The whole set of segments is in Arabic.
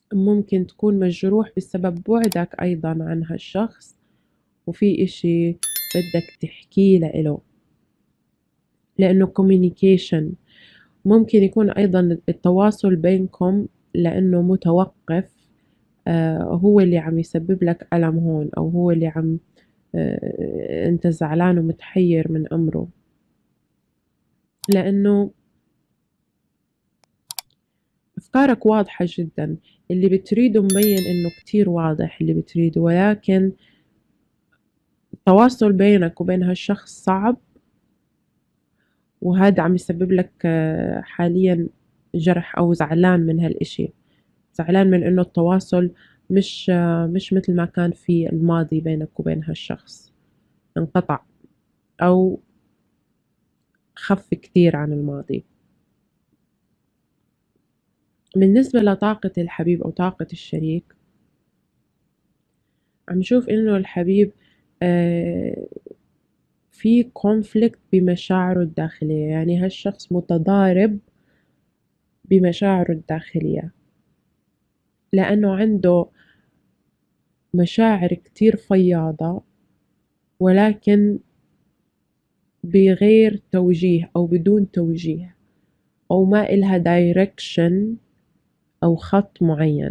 ممكن تكون مجروح بسبب بعدك أيضا عن هالشخص، وفي إشي بدك تحكيه لإله، لأنه communication. ممكن يكون أيضا التواصل بينكم لأنه متوقف، هو اللي عم يسبب لك ألم هون، أو هو اللي عم أنت زعلان ومتحير من أمره، لأنه أفكارك واضحة جدا. اللي بتريده مبين إنه كتير واضح اللي بتريده، ولكن التواصل بينك وبين هالشخص صعب، وهذا عم يسبب لك حاليا جرح، أو زعلان من هالإشي، زعلان من إنه التواصل مش مثل ما كان في الماضي بينك وبين هالشخص، انقطع أو خف كتير عن الماضي. بالنسبة لطاقة الحبيب أو طاقة الشريك، عم نشوف إنه الحبيب آه، في conflict بمشاعره الداخلية، يعني هالشخص متضارب بمشاعره الداخلية، لأنه عنده مشاعر كتير فياضة، ولكن بغير توجيه أو بدون توجيه، أو ما إلها direction أو خط معين.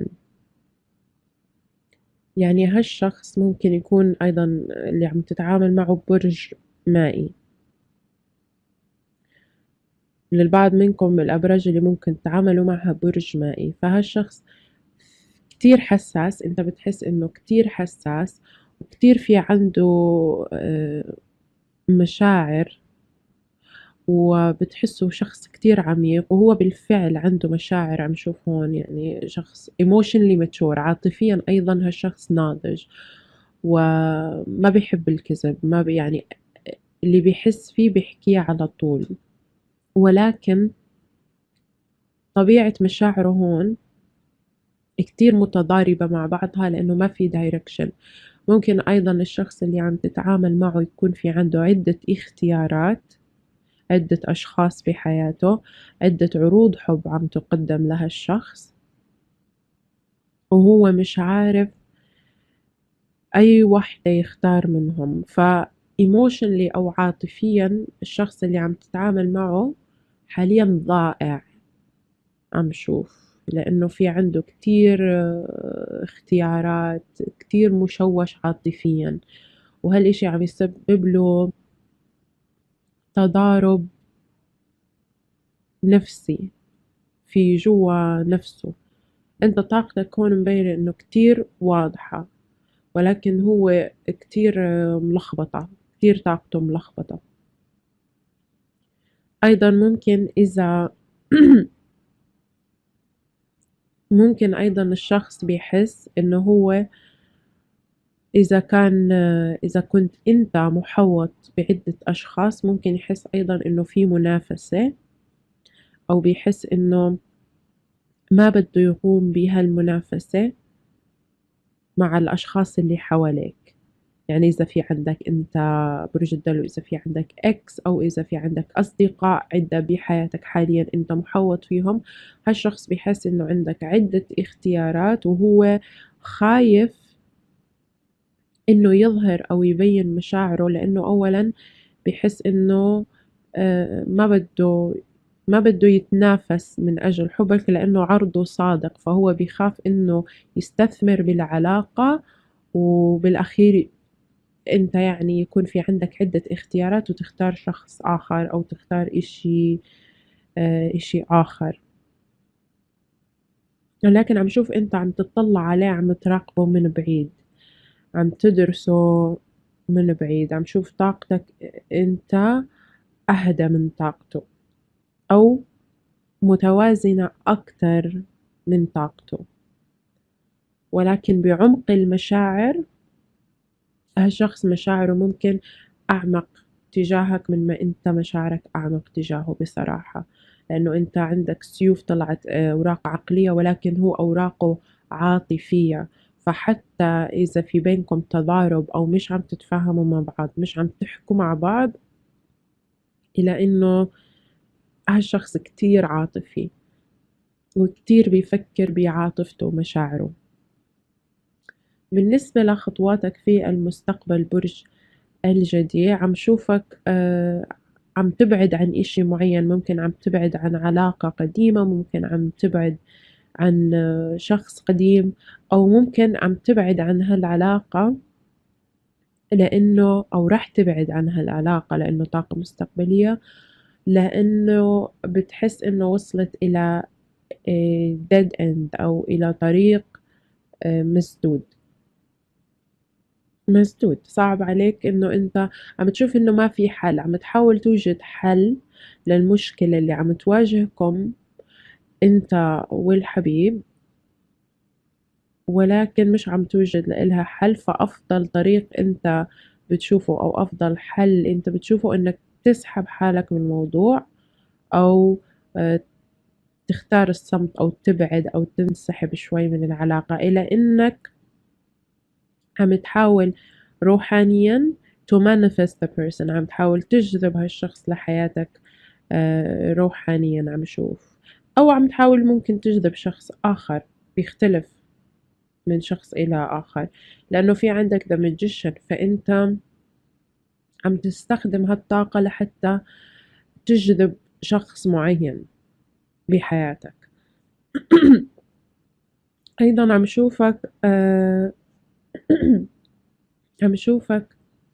يعني هالشخص ممكن يكون أيضا اللي عم تتعامل معه برج مائي. للبعض منكم الأبراج اللي ممكن تتعاملوا معها برج مائي، فهالشخص كتير حساس، انت بتحس انه كتير حساس، وكتير في عنده مشاعر، وبتحسه شخص كتير عميق، وهو بالفعل عنده مشاعر. عم شوف هون يعني شخص emotionally mature، عاطفيا أيضا هالشخص ناضج، وما بيحب الكذب، ما بي يعني اللي بيحس فيه بيحكيه على طول، ولكن طبيعة مشاعره هون كتير متضاربة مع بعضها، لأنه ما في دايركشن. ممكن أيضا الشخص اللي عم تتعامل معه يكون في عنده عدة اختيارات، عدة أشخاص في حياته، عدة عروض حب عم تقدم لها الشخص، وهو مش عارف أي واحدة يختار منهم. ايموشنلي أو عاطفيا الشخص اللي عم تتعامل معه حاليا ضائع، عم شوف، لأنه في عنده كتير اختيارات، كتير مشوش عاطفيا، وهالإشي عم يسبب له تضارب نفسي في جوا نفسه. انت طاقتك هون مبينة انه كتير واضحة، ولكن هو كتير ملخبطة، كتير طاقته ملخبطة. ايضا ممكن اذا ممكن ايضا الشخص بيحس انه هو اذا كنت انت محوط بعدة اشخاص، ممكن يحس ايضا انه في منافسة، او بيحس انه ما بده يقوم بهالمنافسة مع الاشخاص اللي حواليك. يعني إذا في عندك أنت برج الدلو، إذا في عندك إكس، أو إذا في عندك أصدقاء عدة بحياتك حاليا أنت محوط فيهم، هالشخص بيحس إنه عندك عدة اختيارات، وهو خايف إنه يظهر أو يبين مشاعره، لأنه أولا بيحس إنه ما بده يتنافس من أجل حبك، لأنه عرضه صادق، فهو بيخاف إنه يستثمر بالعلاقة، وبالأخير أنت يعني يكون في عندك عدة اختيارات وتختار شخص آخر، أو تختار إشي آخر. لكن عم شوف أنت عم تطلع عليه، عم تراقبه من بعيد، عم تدرسه من بعيد. عم شوف طاقتك أنت أهدى من طاقته، أو متوازنة أكتر من طاقته، ولكن بعمق المشاعر هالشخص مشاعره ممكن أعمق تجاهك من ما أنت مشاعرك أعمق تجاهه بصراحة، لأنه أنت عندك سيوف طلعت أوراق عقلية، ولكن هو أوراقه عاطفية. فحتى إذا في بينكم تضارب، أو مش عم تتفاهموا مع بعض، مش عم تحكوا مع بعض، إلى إنه هالشخص كتير عاطفي، وكتير بيفكر بعاطفته ومشاعره. بالنسبة لخطواتك في المستقبل برج الجدي، عم شوفك عم تبعد عن إشي معين، ممكن عم تبعد عن علاقة قديمة، ممكن عم تبعد عن شخص قديم، أو ممكن عم تبعد عن هالعلاقة لإنه، أو راح تبعد عن هالعلاقة لإنه طاقة مستقبلية، لإنه بتحس إنه وصلت إلى dead end أو إلى طريق مسدود. مسدود، صعب عليك إنه أنت عم تشوف إنه ما في حل، عم تحاول توجد حل للمشكلة اللي عم تواجهكم أنت والحبيب، ولكن مش عم توجد لإلها حل. فأفضل طريق أنت بتشوفه أو أفضل حل أنت بتشوفه إنك تسحب حالك من الموضوع، أو آه، تختار الصمت أو تبعد أو تنسحب شوي من العلاقة، إلى إنك عم تحاول روحانيًا to manifest the person، عم تحاول تجذب هالشخص لحياتك روحانيًا عم شوف، أو عم تحاول ممكن تجذب شخص آخر، بيختلف من شخص إلى آخر، لأنه في عندك the magician، فأنت عم تستخدم هالطاقة لحتى تجذب شخص معين بحياتك. أيضًا عم شوفك عم شوفك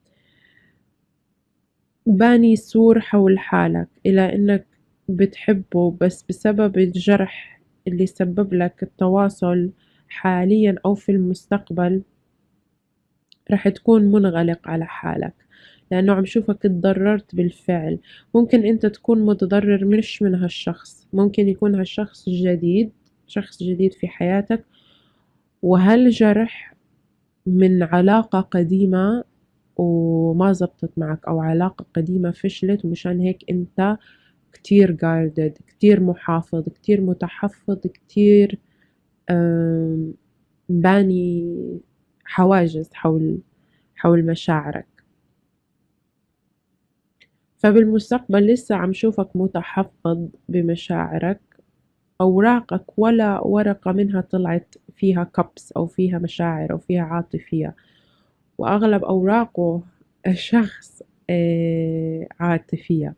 باني سور حول حالك إلى إنك بتحبه، بس بسبب الجرح اللي سبب لك التواصل حاليًا أو في المستقبل رح تكون منغلق على حالك، لأنه عم شوفك اتضررت بالفعل. ممكن أنت تكون متضرر مش من هالشخص، ممكن يكون هالشخص جديد، شخص جديد في حياتك، وهالجرح من علاقة قديمة وما زبطت معك، أو علاقة قديمة فشلت، ومشان هيك أنت كتير guarded، كتير محافظ، كتير متحفظ، كتير باني حواجز حول مشاعرك. فبالمستقبل لسه عم شوفك متحفظ بمشاعرك، أوراقك ولا ورقة منها طلعت فيها كبس أو فيها مشاعر أو فيها عاطفية، وأغلب أوراقه شخص عاطفية.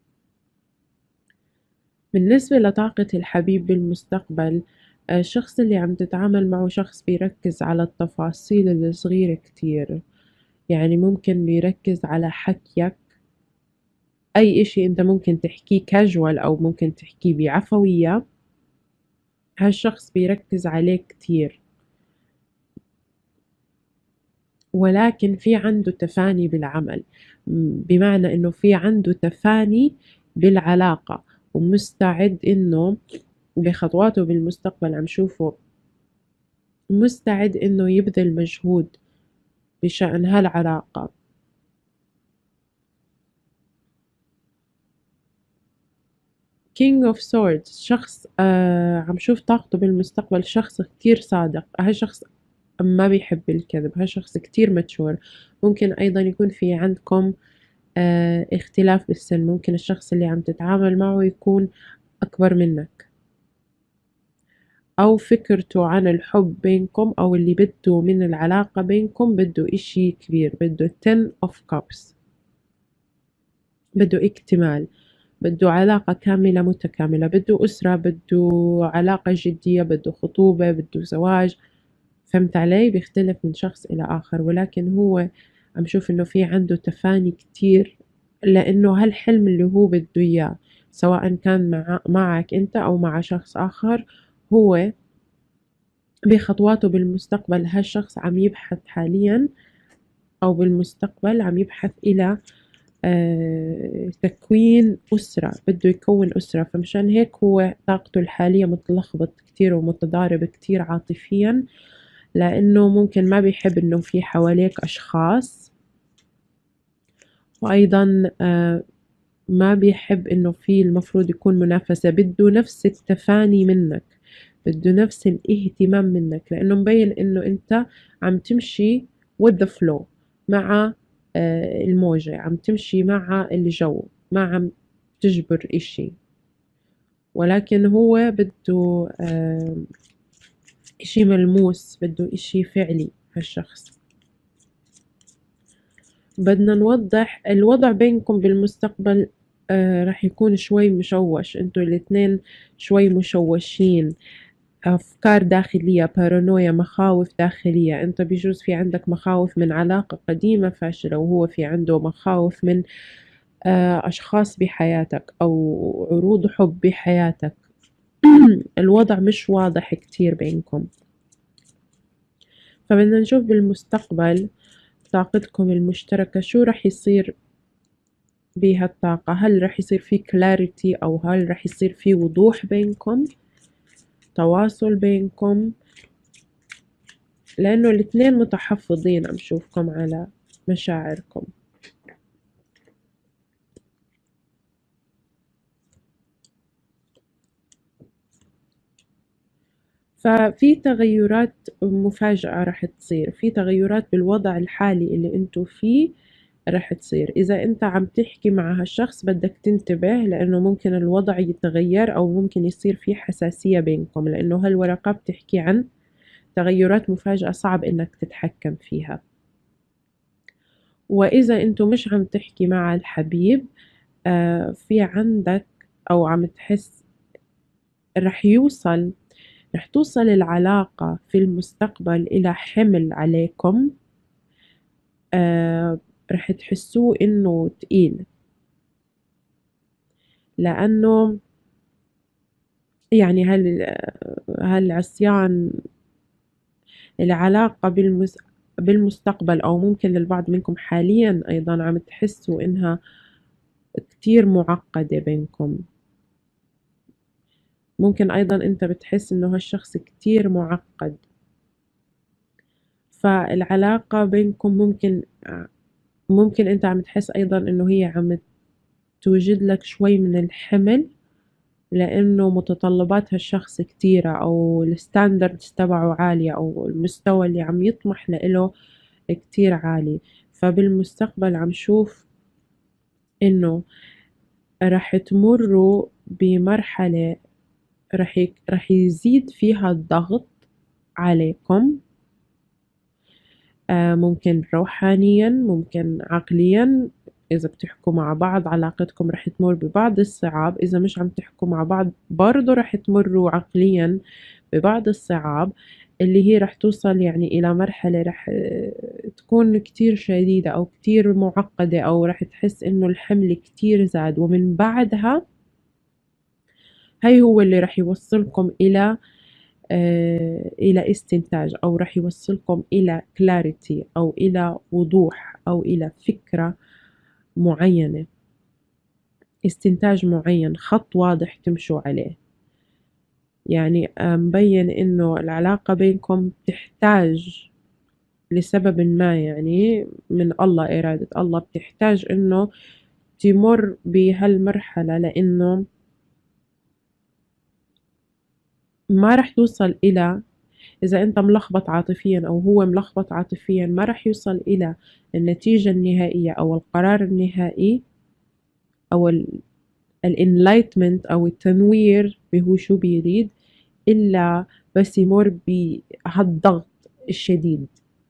بالنسبة لطاقة الحبيب بالمستقبل، الشخص اللي عم تتعامل معه شخص بيركز على التفاصيل الصغيرة كتير، يعني ممكن بيركز على حكيك، أي إشي أنت ممكن تحكيه casual أو ممكن تحكيه بعفوية، هالشخص بيركز عليه كتير، ولكن في عنده تفاني بالعمل، بمعنى إنه في عنده تفاني بالعلاقة، ومستعد إنه بخطواته بالمستقبل عم شوفه مستعد إنه يبذل مجهود بشأن هالعلاقة. King of Swords، شخص عم شوف طاقته بالمستقبل شخص كتير صادق، هالشخص ما بيحب الكذب، هالشخص كتير mature. ممكن أيضًا يكون في عندكم اختلاف بالسن، ممكن الشخص اللي عم تتعامل معه يكون أكبر منك، أو فكرته عن الحب بينكم أو اللي بده من العلاقة بينكم بده إشي كبير، بده ten of cups، بده اكتمال، بده علاقة كاملة متكاملة، بده أسرة، بده علاقة جدية، بده خطوبة، بده زواج. فهمت علي؟ بيختلف من شخص إلى آخر، ولكن هو عم شوف إنه في عنده تفاني كتير، لإنه هالحلم اللي هو بده إياه سواء كان معك أنت أو مع شخص آخر، هو بخطواته بالمستقبل هالشخص عم يبحث حاليًا أو بالمستقبل عم يبحث إلى تكوين أسرة، بده يكوّن أسرة، فمشان هيك هو طاقته الحالية متلخبط كتير ومتضارب كتير عاطفيًا، لإنه ممكن ما بيحب إنه في حواليك أشخاص، وأيضًا ما بيحب إنه في المفروض يكون منافسة، بده نفس التفاني منك، بده نفس الاهتمام منك، لإنه مبين إنه أنت عم تمشي with the flow مع الموجة، عم تمشي مع الجو، ما عم تجبر إشي، ولكن هو بده إشي ملموس، بده إشي فعلي هالشخص. بدنا نوضح الوضع بينكم بالمستقبل رح يكون شوي مشوش، انتوا الاتنين شوي مشوشين، أفكار داخلية، بارانويا، مخاوف داخلية. انت بيجوز في عندك مخاوف من علاقة قديمة فاشلة، وهو في عنده مخاوف من أشخاص بحياتك أو عروض حب بحياتك. الوضع مش واضح كتير بينكم، فبدنا نشوف بالمستقبل طاقتكم المشتركة شو رح يصير بهالطاقة. هل رح يصير في كلاريتي أو هل رح يصير في وضوح بينكم، تواصل بينكم، لأنه الاثنين متحفظين. عم شوفكم على مشاعركم. ففي تغيرات مفاجئة رح تصير، في تغيرات بالوضع الحالي اللي انتو فيه رح تصير. إذا أنت عم تحكي مع هالشخص بدك تنتبه، لأنه ممكن الوضع يتغير أو ممكن يصير في حساسية بينكم، لأنه هالورقة بتحكي عن تغيرات مفاجئة صعب إنك تتحكم فيها. وإذا أنتو مش عم تحكي مع الحبيب في عندك أو عم تحس رح توصل العلاقة في المستقبل إلى حمل عليكم، رح تحسوه إنه تقيل، لأنه يعني هالعصيان العلاقة بالمستقبل أو ممكن للبعض منكم حاليا أيضا عم تحسوا إنها كتير معقدة بينكم. ممكن أيضا أنت بتحس إنه هالشخص كتير معقد، فالعلاقة بينكم ممكن أنت عم تحس أيضا إنه هي عم توجد لك شوي من الحمل، لأنه متطلبات هالشخص كتيرة أو الستاندردز تبعه عالية أو المستوى اللي عم يطمح له كتير عالي. فبالمستقبل عم شوف إنه رح تمروا بمرحلة رح يزيد فيها الضغط عليكم، ممكن روحانيا، ممكن عقليا. إذا بتحكوا مع بعض علاقتكم رح تمر ببعض الصعاب، إذا مش عم تحكوا مع بعض برضو رح تمروا عقليا ببعض الصعاب، اللي هي رح توصل يعني إلى مرحلة رح تكون كتير شديدة أو كتير معقدة، أو رح تحس إنه الحمل كتير زاد. ومن بعدها هاي هو اللي رح يوصلكم إلى استنتاج، أو رح يوصلكم إلى clarity أو إلى وضوح أو إلى فكرة معينة، استنتاج معين، خط واضح تمشوا عليه. يعني مبين إنه العلاقة بينكم تحتاج لسبب ما، يعني من الله، إرادة الله، بتحتاج إنه تمر بهالمرحلة، لأنه ما رح توصل إلى، إذا أنت ملخبط عاطفيا أو هو ملخبط عاطفيا، ما رح يوصل إلى النتيجة النهائية أو القرار النهائي أو الانلايتمنت أو التنوير بهو شو بيريد، إلا بس يمر بهالضغط الشديد.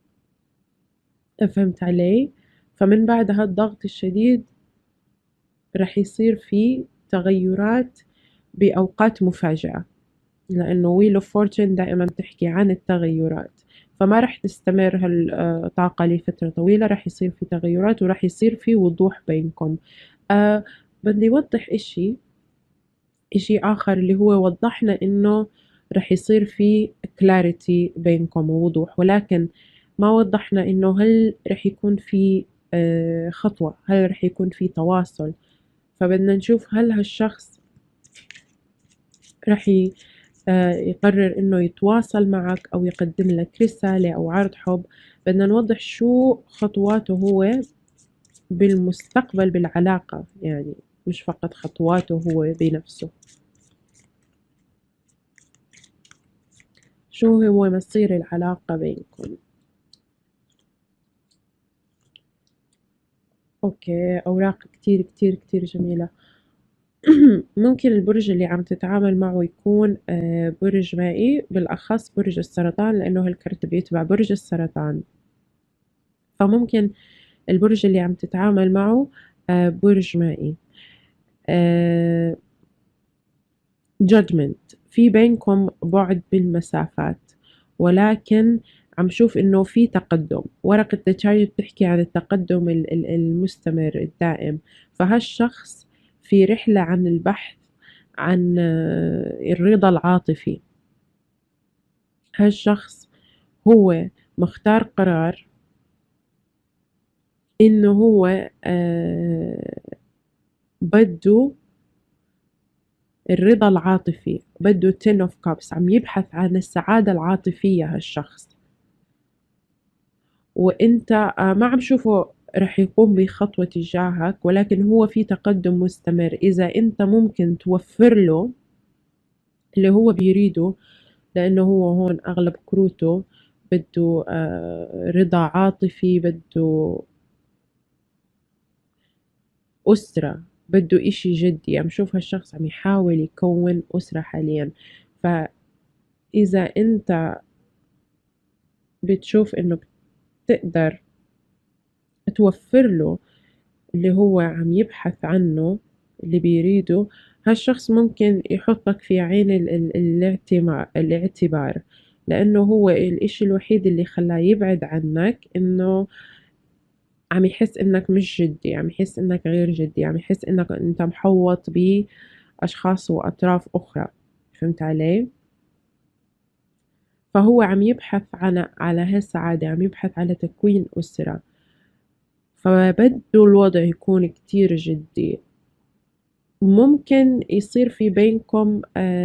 فهمت علي؟ فمن بعد هالضغط الشديد رح يصير في تغيرات بأوقات مفاجئة، لأنه ويل اوف فورتune دائما تحكي عن التغيرات. فما رح تستمر هالطاقة لفترة طويلة، رح يصير في تغيرات ورح يصير في وضوح بينكم. أه بدي أوضح إشي آخر، اللي هو وضحنا إنه رح يصير في clarity بينكم ووضوح، ولكن ما وضحنا إنه هل رح يكون في خطوة، هل رح يكون في تواصل. فبدنا نشوف هل هالشخص رح يقرر إنه يتواصل معك أو يقدم لك رسالة أو عرض حب. بدنا نوضح شو خطواته هو بالمستقبل بالعلاقة، يعني مش فقط خطواته هو بنفسه. شو هو مصير العلاقة بينكم؟ أوكي، أوراق كتير كتير كتير جميلة. ممكن البرج اللي عم تتعامل معه يكون برج مائي، بالأخص برج السرطان، لأنه هالكرت بيتبع برج السرطان. فممكن البرج اللي عم تتعامل معه برج مائي. judgment، في بينكم بعد بالمسافات، ولكن عم شوف إنه في تقدم. ورقة the chariot بتحكي عن التقدم المستمر الدائم. فهالشخص في رحلة عن البحث عن الرضا العاطفي. هالشخص هو مختار قرار إنه هو بده الرضا العاطفي، بده ten of cups، عم يبحث عن السعادة العاطفية هالشخص. وانت ما عم شوفه رح يقوم بخطوة تجاهك، ولكن هو في تقدم مستمر. إذا أنت ممكن توفر له اللي هو بيريده، لأنه هو هون أغلب كروته بده رضا عاطفي، بده أسرة، بده إشي جدي. عم شوف هالشخص عم يحاول يكون أسرة حاليا. فإذا أنت بتشوف إنه بتقدر توفر له اللي هو عم يبحث عنه، اللي بيريده، هالشخص ممكن يحطك في عين الاعتبار، لأنه هو الإشي الوحيد اللي خلاه يبعد عنك إنه عم يحس إنك مش جدي، عم يحس إنك غير جدي، عم يحس إنك أنت محوط بأشخاص وأطراف أخرى. فهمت علي؟ فهو عم يبحث على هالسعادة، عم يبحث على تكوين أسرة. فبده الوضع يكون كتير جدي. ممكن يصير في بينكم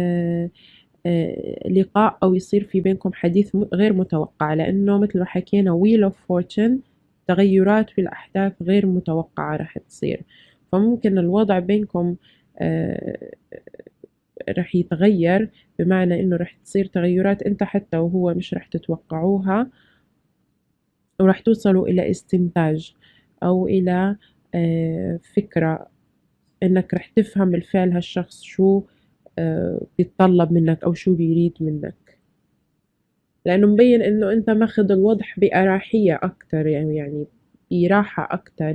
لقاء، أو يصير في بينكم حديث غير متوقع، لأنه مثل ما حكينا wheel of fortune، تغيرات في الأحداث غير متوقعة رح تصير. فممكن الوضع بينكم آه، رح يتغير، بمعنى إنه رح تصير تغيرات أنت حتى وهو مش رح تتوقعوها، ورح توصلوا إلى استنتاج أو إلى فكرة إنك رح تفهم بالفعل هالشخص شو بيتطلب منك أو شو بيريد منك، لأنه مبين إنه أنت ماخذ الوضع بأراحية أكتر، يعني براحة أكتر،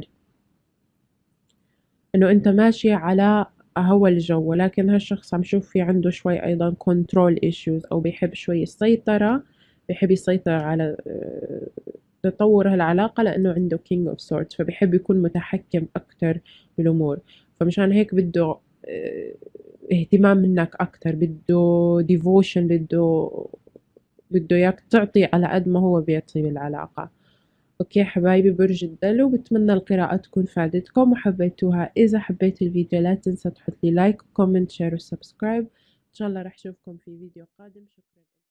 إنه أنت ماشي على هوا الجو. ولكن هالشخص عم شوف في عنده شوي أيضا control issues، أو بيحب شوي السيطرة، بيحب يسيطر على تطور هالعلاقة، لأنه عنده king of swords، فبيحب يكون متحكم أكتر بالأمور. فمشان هيك بده اهتمام منك أكتر، بده devotion، بده إياك تعطي على قد ما هو بيعطي بالعلاقة. أوكي حبايبي برج الدلو، بتمنى القراءة تكون فادتكم وحبيتوها. إذا حبيت الفيديو لا تنسى تحط لي لايك وكومنت شير وسبسكرايب. إن شاء الله رح أشوفكم في فيديو قادم. شكرا.